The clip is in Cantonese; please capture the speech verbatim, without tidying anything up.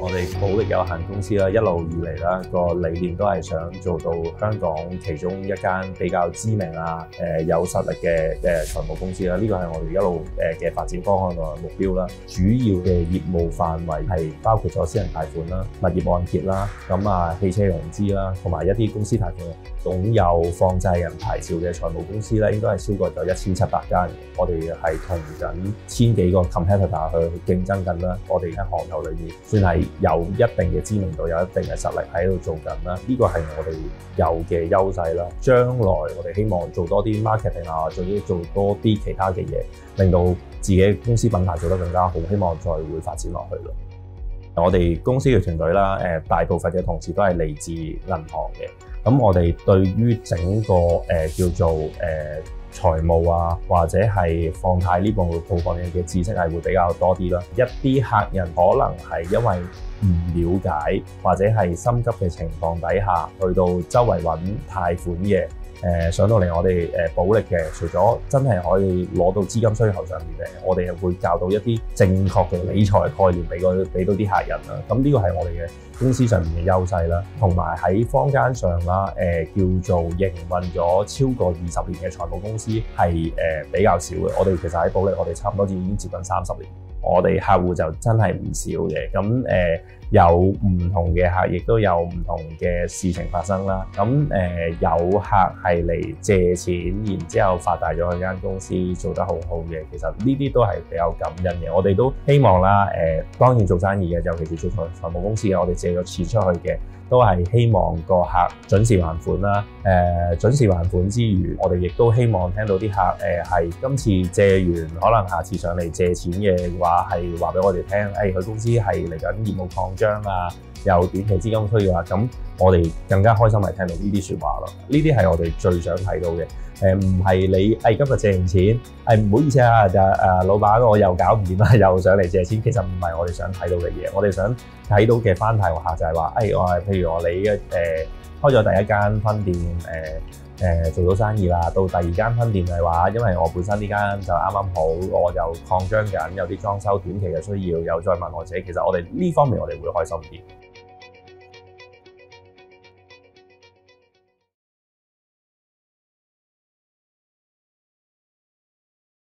我哋保力有限公司啦，一路以嚟啦個理念都係想做到香港其中一間比較知名啊、誒、呃、有實力嘅誒財務公司啦。呢個係我哋一路誒嘅發展方向同埋目標啦。主要嘅業務範圍係包括咗私人貸款啦、物業按揭啦、咁啊汽車融資啦，同埋一啲公司貸款。擁有放債人牌照嘅財務公司咧，應該係超過咗一千七百間。我哋係同緊千幾個 competitor 去競爭緊啦。我哋喺行業裏面算係有一定嘅知名度，有一定嘅實力喺度做緊啦。呢個係我哋有嘅優勢啦。將來我哋希望做多啲 marketing 啊，做啲做多啲其他嘅嘢，令到自己公司品牌做得更加好。希望再會發展落去咯。我哋公司嘅團隊啦，誒大部分嘅同事都係嚟自銀行嘅。咁我哋對於整個誒、呃、叫做誒、呃、財務啊，或者係放貸呢部部分嘅知識係會比較多啲啦。一啲客人可能係因為唔了解或者係心急嘅情況底下，去到周圍揾貸款嘅。誒、呃、上到嚟我哋誒、呃、保力嘅，除咗真係可以攞到資金需求上面嘅，我哋會教到一啲正確嘅理財概念俾個俾到啲客人啦。咁呢個係我哋嘅公司上面嘅優勢啦，同埋喺坊間上啦，誒、呃、叫做營運咗超過二十年嘅財務公司係誒、呃、比較少嘅。我哋其實喺保力，我哋差唔多已經接近三十年。我哋客戶就真係唔少嘅，咁誒、呃、有唔同嘅客，亦都有唔同嘅事情發生啦。咁誒、呃、有客係嚟借錢，然之後發大咗佢間公司做得好好嘅，其實呢啲都係比較感恩嘅。我哋都希望啦，誒、呃、當然做生意嘅，尤其是做財財務公司嘅，我哋借咗錢出去嘅，都係希望個客準時還款啦。誒、呃、準時還款之餘，我哋亦都希望聽到啲客誒係、呃、今次借完，可能下次上嚟借錢嘅話。係話俾我哋聽，誒、哎、佢公司係嚟緊業務擴張啊，有短期資金需要啊，咁我哋更加開心係聽到呢啲説話咯。呢啲係我哋最想睇到嘅。誒唔係你誒、哎、今日借完錢，誒、哎、唔好意思啊，就誒、呃、老闆我又搞唔掂啦，又上嚟借錢。其實唔係我哋想睇到嘅嘢，我哋想睇到嘅翻貸客就係話，誒、哎、我係譬如我你嘅誒、呃、開咗第一間分店，誒、呃。誒、呃、做到生意啦，到第二間分店嘅話，因為我本身呢間就啱啱好，我就擴張緊，有啲裝修短期嘅需要，又再問我借，其實我哋呢方面我哋會開心啲。